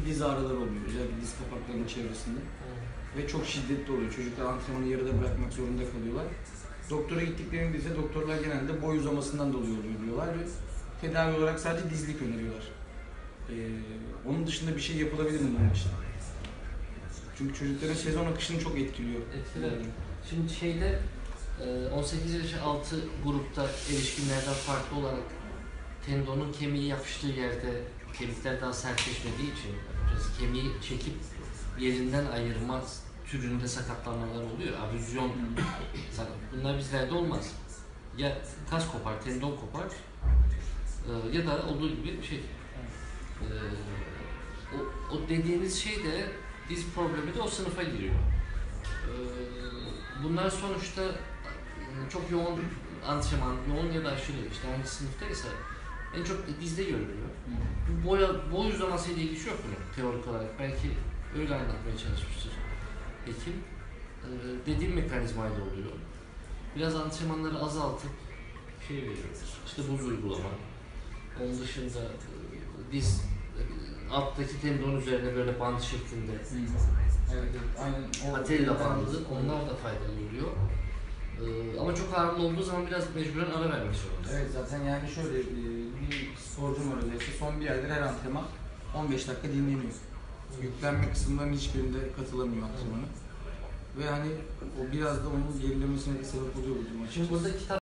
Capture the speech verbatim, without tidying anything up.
ciddi diz ağrıları oluyor. Özellikle diz kapaklarının çevresinde. Hmm. Ve çok şiddetli oluyor. Çocuklar antrenmanı yarıda bırakmak zorunda kalıyorlar. Doktora gittiklerinde ise doktorlar genelde boy uzamasından dolayı oluyor diyorlar ve tedavi olarak sadece dizlik öneriyorlar. Ee, onun dışında bir şey yapılabilir mi bunun için? Çünkü çocukların sezon akışını çok etkiliyor. Etkiler. Şimdi şeyde on sekiz yaş altı grupta erişkinlerden farklı olarak tendonun kemiği yapıştığı yerde kemikler daha sertleşmediği için kemiği çekip yerinden ayırma türünde sakatlanmalar oluyor. Abüzyon bunlar bizlerde olmaz. Ya kas kopar, tendon kopar ya da olduğu gibi şey. O, o dediğiniz şey de diz problemi de o sınıfa giriyor. Bunlar sonuçta çok yoğun antrenman, yoğun ya da aşırı işte hangi sınıftaysa en çok dizde görülüyor. Bu boy, boy uzamasıyla ilgisi yok bunun teorik olarak. Belki öyle anlatmaya çalışmıştır hekim. Ee, dediğim mekanizmayla oluyor. Biraz antrenmanları azaltıp şey veriyoruz. İşte buz uygulama. Onun dışında diz alttaki tendon üzerine böyle band şeklinde. Evet, evet, aynen. Patella bandı, onlar da faydalı oluyor. Ee, ama çok ağırlı olduğu zaman biraz mecburen ara vermek zorunda. Evet, zaten yani şöyle bir sporcum var özellikle son bir aydır her antrenman on beş dakika dinleniyor. Yüklenme kısımlarının hiçbirinde katılamıyor antrenmana. Ve hani o biraz da onun gerilemesine de sebep oluyor bu durum. Şimdi burada kitap